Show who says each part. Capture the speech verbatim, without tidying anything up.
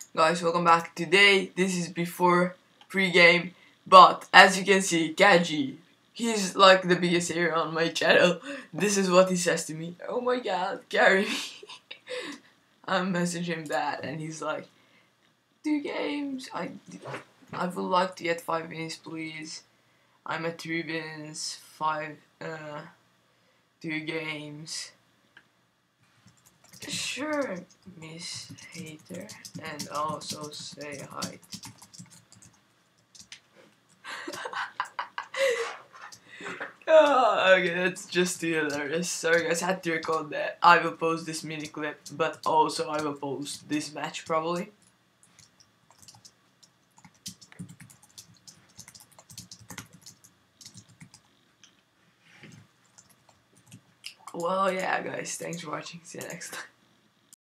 Speaker 1: Guys, welcome back. Today, this is before pre-game, but as you can see, Kaji, he's like the biggest hero on my channel. This is what he says to me. Oh my god, carry me. I'm messaging him that, and he's like, two games. I, I would like to get five wins, please. I'm at three wins, five, uh, two games. Sure, Miss Hater, and also say hi. Oh, okay, that's just too hilarious. Sorry guys, I had to record that. I will post this mini clip, but also I will post this match probably. Well, yeah guys, thanks for watching. See you next time.